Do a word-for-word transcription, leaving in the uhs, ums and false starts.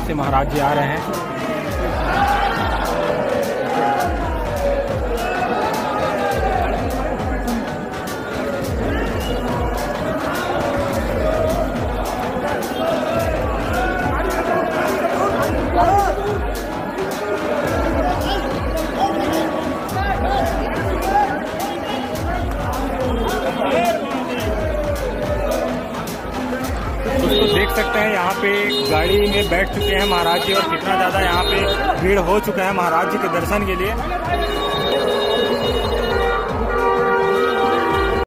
से महाराज जी आ रहे हैं। तो देख सकते हैं यहाँ पे गाड़ी में बैठ चुके हैं महाराज जी और कितना ज़्यादा यहाँ पे भीड़ हो चुका है महाराज जी के दर्शन के लिए।